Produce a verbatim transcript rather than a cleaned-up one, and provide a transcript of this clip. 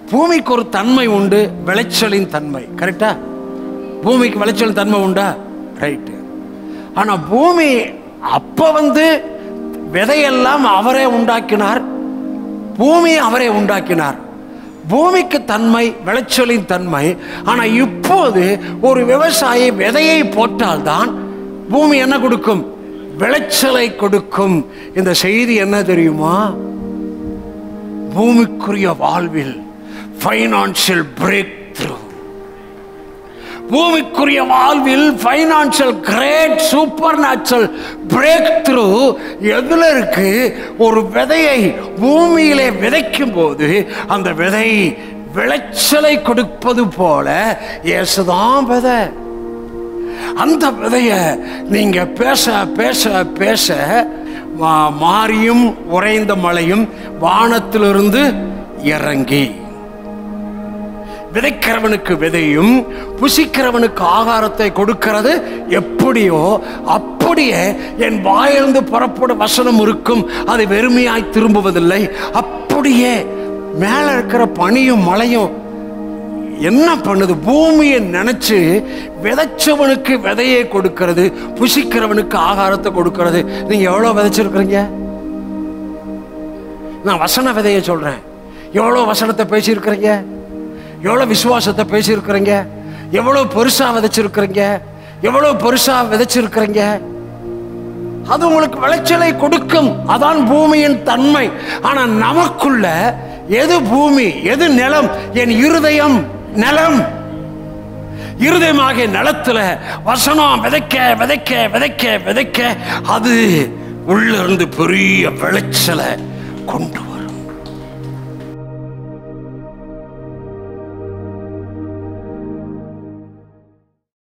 பூமிக்கு ஒரு தன்மை உண்டு, விளைச்சலின் தன்மை. கரெக்டா? பூமிக்கு விளைச்சலின் தன்மை உண்டா? ரைட்டு. ஆனா பூமி அப்ப வந்து விதையெல்லாம் அவரே உண்டாக்கினார், பூமி அவரே உண்டாக்கினார். பூமிக்கு தன்மை, விளைச்சலின் தன்மை. ஆனா இப்போது ஒரு விவசாயி விதையை போட்டால்தான் பூமி என்ன கொடுக்கும்? விளைச்சலை கொடுக்கும். இந்த செய்தி என்ன தெரியுமா? பூமிக்குரிய வாழ்வில் ஃபைனான்சியல் பிரேக் த்ரூ, பூமிக்குரிய வாழ்வில் financial great supernatural breakthrough எதுல இருக்கு? ஒரு விதையை பூமியிலே விதைக்கும் போது அந்த விதை விளைச்சலை கொடுப்பது போல இயேசுதான் விதை. அந்த விதைய நீங்க பேச பேச பேச மாறியும் உறைந்த மழையும் வானத்திலிருந்து இறங்கி விதைக்கிறவனுக்கு விதையும் புசிக்கிறவனுக்கு ஆகாரத்தை கொடுக்கிறது எப்படியோ அப்படியே என் வாயிலிருந்து புறப்படும் வசனம் இருக்கும், அது வெறுமையாய் திரும்புவதில்லை. அப்படியே மேல இருக்கிற பனியும் மழையும் என்ன பண்ணுது? பூமியை நினைச்சு விதைச்சவனுக்கு விதையை கொடுக்கிறது, புசிக்கிறவனுக்கு ஆகாரத்தை கொடுக்கிறது. நீங்க எவ்வளவு விதைச்சிருக்கிறீங்க? நான் வசன விதையை சொல்றேன். எவ்வளவு வசனத்தை பேசியிருக்கிறீங்க? எவ்வளவு விசுவாசத்தை பேசியிருக்கிறீங்க? எவ்வளவு பெருசா விதைச்சிருக்கிறீங்க? எவ்வளவு பெருசா விதைச்சிருக்கிறீங்க? அது உங்களுக்கு விளைச்சலை கொடுக்கும். அதான் பூமியின் தன்மை. ஆனா நமக்குள்ள எது பூமி, எது நிலம்? என் இருதயம் நிலம். இருதயமாக நிலத்துல வசனம் விதைக்க விதைக்க விதைக்க விதைக்க அது உள்ள இருந்து பெரிய விளைச்சலை கொண்டு